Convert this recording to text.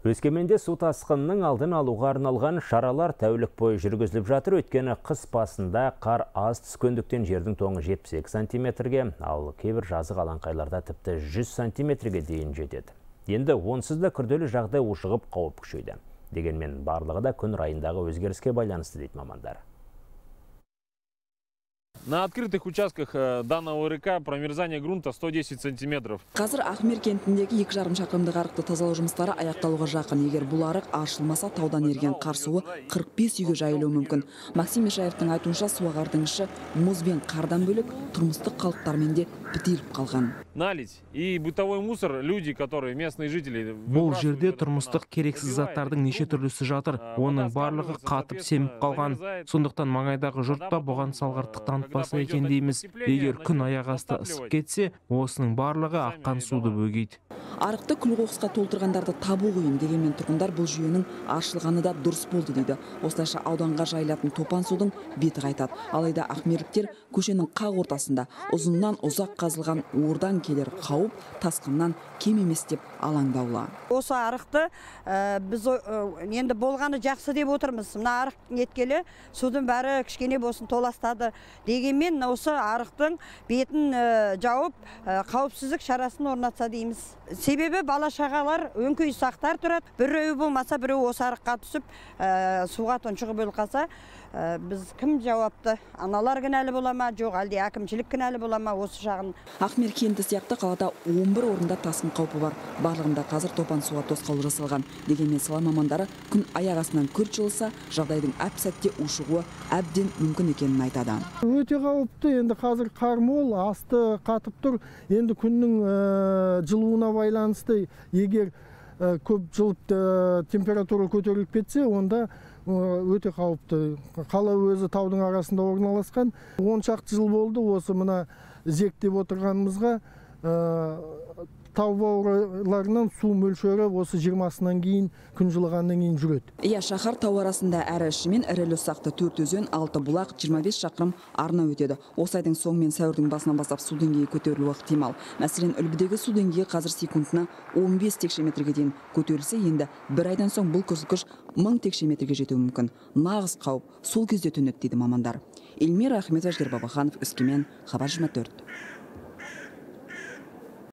Өскеменде су тасқынының алдын алуға арналған шаралар тәулік бойы жүргізіліп жатыр. Өйткені қыс басында қар аз түскендіктен жердің тоңы 72 сантиметрге, ал кейбір жазық алаңқайларда тіпті 100 сантиметрге дейін жетеді. Енді онсыз да күрделі жағдай ушығып қауіп күшейді. Дегенмен барлығы да күн райындағы өзгеріске байланысты дейді мамандар. На открытых участках данного РК промерзание грунта 110 сантиметров. Қазір Ахмер кентіндегі 2,5 шақырымдық арықты тазалау жұмыстары аяқталуға жақын. Егер бұл арық ашылмаса, таудан ерген қар суы 45 үйге жайылуы мүмкін. Максим Мешаевтың айтуынша, суағардың іші мұз бен қардан бөлек тұрмыстық қалдықтармен де бітеліп қалған. Налить и бытовой мусор, люди, которые местные жители. Бұл жерде тұрмыстық керексіз заттардың неше түрлісі жатыр. Оның барлығы қатып семіп қалған. Сондықтан маңайдағы жұртта бұған салғырттық танытпаса екен дейміз. Егер күн аяқ асты ысып кетсе, осының барлығы аққан суды бөгейді. Арықты күл-қоқысқа толтырғандарды табу қиын, дегенмен тұрғындар бұл жүйенің ашылғаны да дұрыс болды дейді. Осылайша ауданға жайылатын топан судың беті қайтады. Алайда ақмерліктер көшенің қақ ортасында ұзыннан ұзақ қазылған ордан келер қауіп тасқыннан кем емес деп алаңдаулы. Осы арықты біз енді болғаны жақсы деп отырмыз. Мына арық неткелі судың бәрі кішкене болсын толастады. Дегенмен осы арықтың бетін жауып қауіпсіздік шарасын орнатса дейміз. Себебі бала шағалар өңкей сақтар тұрады. Біреуі болмаса біреуі осы арыққа түсіп суға тұншығып өліп қалса, біз кім жауапты? Аналар кінәлі бола ма, жоқ әлде әкімшілік кінәлі бола ма осы жағын? Ахмер кенті сияқты қалада 11 орында тасқын қаупі бар. Барлығында қазір топан суға тосқауыл жасалған. Дегенмен сала мамандары күн аяқ астынан күрт жылыса, жағдайдың әп-сәтте ушығуы әбден мүмкін екенін айтады. Өте қауіпті, енді қазір қар мол, асты қатып тұр. Енді күннің жылуына байланысты, егер көп жылып температура көтеріліп кетсе, онда өте қауіпті. Қала өзі таудың арасында орналасқан. 10 шақты жыл болды осы мына зектеп отырғанымызға. Тау бауырларынан су мөлшері осы 20-сынан кейін, күн жылығаннан кейін жүреді. Шаһар тау арасында әрі ішімен ірілі ұсақты 4 өзен, 6 бұлақ, 25 шақырым арна өтеді. Осы айдың соңы мен сәуірдің басынан бастап су деңгейі көтерілуі ықтимал. Мәселен, Үлбідегі су деңгейі қазір секундына 15 текше метрге дейін көтерілсе, енді бір айдан соң бұл көрсеткіш 1000 текше метрге жетуі мүмкін. Нағыз қауіп сол кезде төнеді дейді мамандар. Эльмира Ахметова, Жер Бабаханов, Өскемен, Хабар 24.